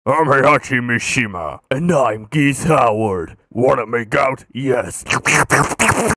I'm Heihachi Mishima. And I'm Geese Howard. Wanna make out? Yes.